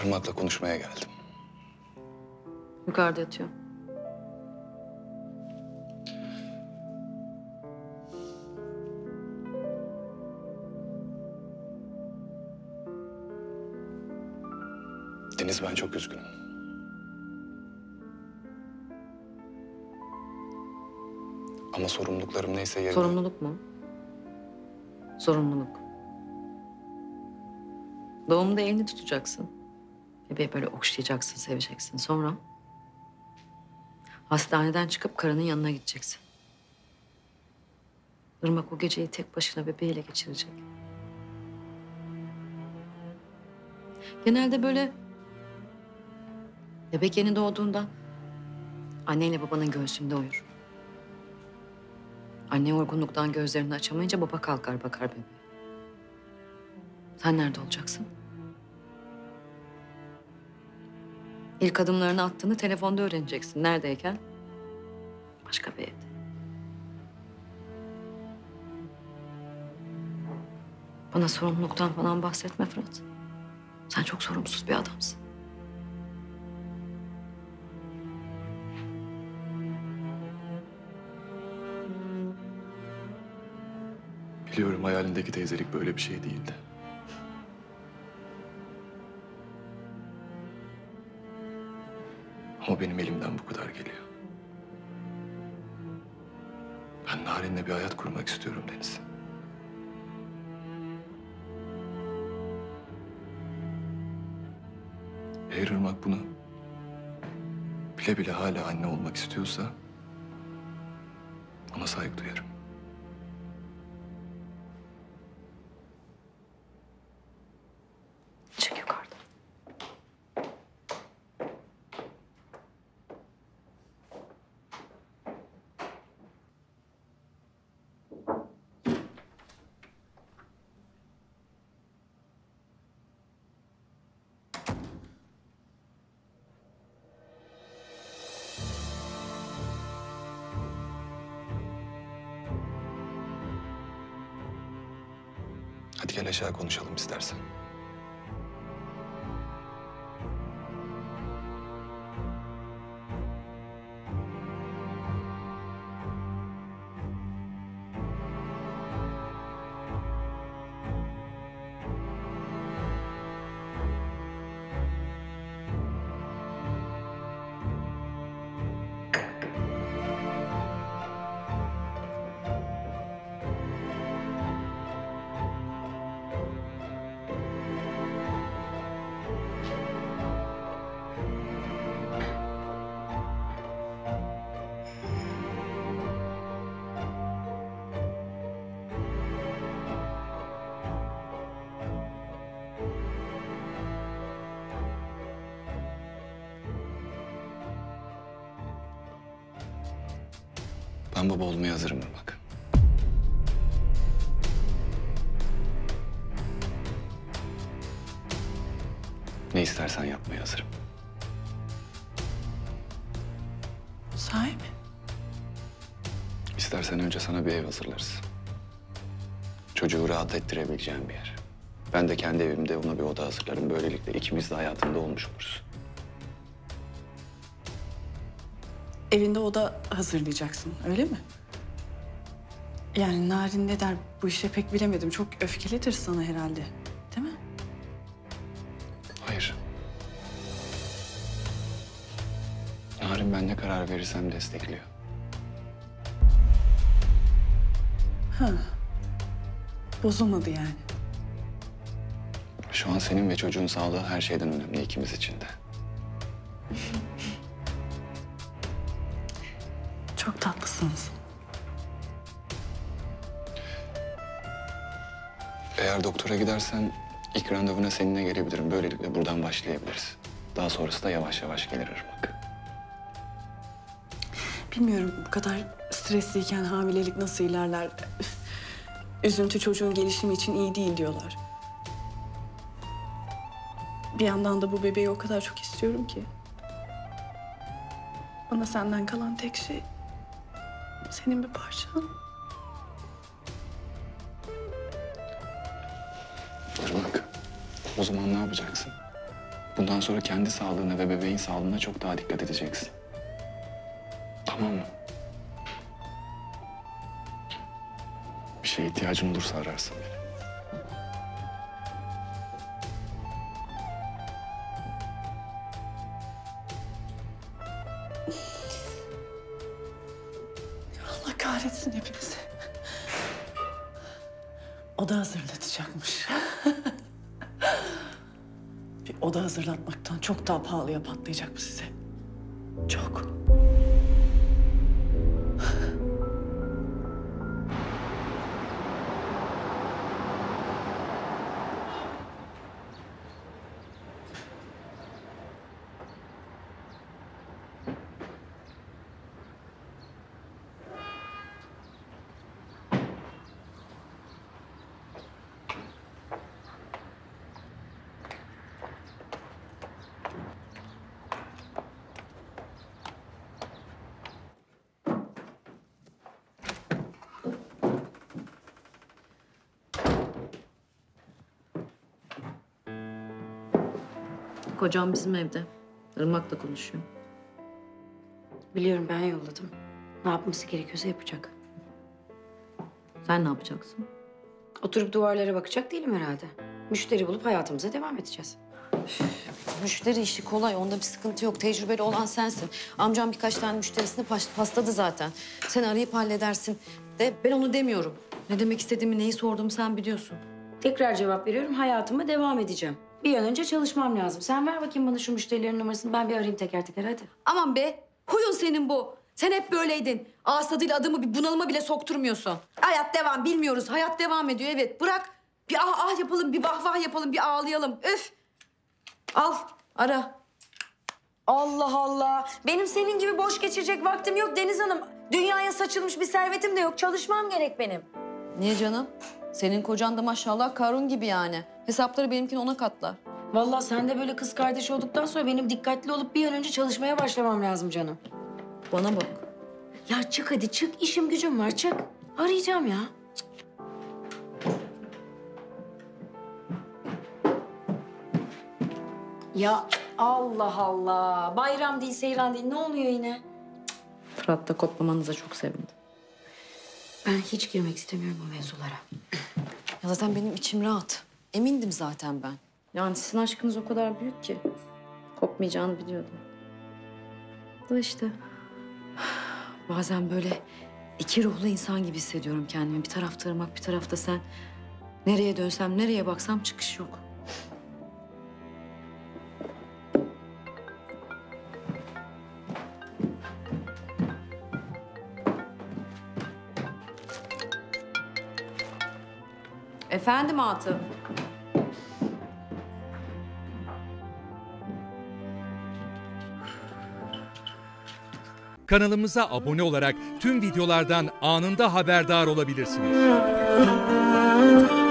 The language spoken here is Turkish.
Irmak'la konuşmaya geldim. Yukarıda yatıyor. Deniz, ben çok üzgünüm. Ama sorumluluklarım neyse yerine... Sorumluluk mu? Sorumluluk. Doğumda elini tutacaksın. Bebeği böyle okşayacaksın, seveceksin. Sonra hastaneden çıkıp karının yanına gideceksin. Irmak o geceyi tek başına bebeğiyle geçirecek. Genelde böyle bebek yeni doğduğunda anneyle babanın göğsünde uyur. Anne yorgunluktan gözlerini açamayınca baba kalkar bakar bebeğe. Sen nerede olacaksın? İlk adımlarını attığını telefonda öğreneceksin. Neredeyken? Başka bir evde. Bana sorumluluktan falan bahsetme Fırat. Sen çok sorumsuz bir adamsın. Biliyorum, hayalindeki teyzelik böyle bir şey değildi. Ama benim elimden bu kadar geliyor. Ben Narin'le bir hayat kurmak istiyorum Deniz. Eğer Irmak bunu bile bile hala anne olmak istiyorsa ona saygı duyarım. Çık yukarıda. Hadi gel aşağı konuşalım istersen. Ben baba olmaya hazırım Irmak. Ne istersen yapmaya hazırım. Sahi mi? İstersen önce sana bir ev hazırlarız. Çocuğu rahat ettirebileceğim bir yer. Ben de kendi evimde ona bir oda hazırlarım. Böylelikle ikimiz de hayatında olmuş oluruz. Evinde oda hazırlayacaksın, öyle mi? Yani Narin ne der bu işe pek bilemedim. Çok öfkelidir sana herhalde, değil mi? Hayır. Narin ben ne karar verirsem destekliyor. Ha. Bozulmadı yani. Şu an senin ve çocuğun sağlığı her şeyden önemli ikimiz için de. Çok tatlısınız. Eğer doktora gidersen ilk randevuna seninle gelebilirim. Böylelikle buradan başlayabiliriz. Daha sonrası da yavaş yavaş gelir Irmak. Bilmiyorum bu kadar stresliyken hamilelik nasıl ilerler. Üzüntü çocuğun gelişimi için iyi değil diyorlar. Bir yandan da bu bebeği o kadar çok istiyorum ki. Bana senden kalan tek şey senin bir parçan. Irmak, o zaman ne yapacaksın? Bundan sonra kendi sağlığına ve bebeğin sağlığına çok daha dikkat edeceksin. Tamam mı? Bir şeye ihtiyacın olursa ararsın beni. Allah kahretsin hepinizi. Oda hazırlatacakmış. Bir oda hazırlatmaktan çok daha pahalıya patlayacak bu size. Çok. Kocam bizim evde. Irmak'la konuşuyor. Biliyorum, ben yolladım. Ne yapması gerekiyorsa yapacak. Sen ne yapacaksın? Oturup duvarlara bakacak değilim herhalde. Müşteri bulup hayatımıza devam edeceğiz. Müşteri işi kolay. Onda bir sıkıntı yok. Tecrübeli olan sensin. Amcam birkaç tane müşterisini pasladı zaten. Sen arayıp halledersin. De ben onu demiyorum. Ne demek istediğimi, neyi sorduğumu sen biliyorsun. Tekrar cevap veriyorum, hayatıma devam edeceğim. Bir an önce çalışmam lazım. Sen ver bakayım bana şu müşterilerin numarasını. Ben bir arayayım teker teker, hadi. Aman be. Huyun senin bu. Sen hep böyleydin. Ağız tadıyla adamı bir bunalıma bile sokturmuyorsun. Hayat devam, bilmiyoruz. Hayat devam ediyor, evet. Bırak. Bir ah ah yapalım, bir vah vah yapalım, bir ağlayalım. Üf. Al, ara. Allah Allah. Benim senin gibi boş geçirecek vaktim yok Deniz Hanım. Dünyaya saçılmış bir servetim de yok. Çalışmam gerek benim. Niye canım? Senin kocan da maşallah Karun gibi yani. Hesapları benimkini 10'a katlar. Vallahi sen de böyle kız kardeş olduktan sonra benim dikkatli olup bir an önce çalışmaya başlamam lazım canım. Bana bak. Ya çık hadi çık. İşim gücüm var, çık. Arayacağım ya. Ya Allah Allah. Bayram değil, seyran değil. Ne oluyor yine? Fırat'la koplamanıza çok sevindim. Ben hiç girmek istemiyorum bu mevzulara. Ya zaten benim içim rahat. Emindim zaten ben. Yani sizin aşkınız o kadar büyük ki. Kopmayacağını biliyordum. Da işte bazen böyle iki ruhlu insan gibi hissediyorum kendimi. Bir tarafta Irmak, bir tarafta sen. Nereye dönsem, nereye baksam çıkış yok. Efendim Atıf. Kanalımıza abone olarak tüm videolardan anında haberdar olabilirsiniz.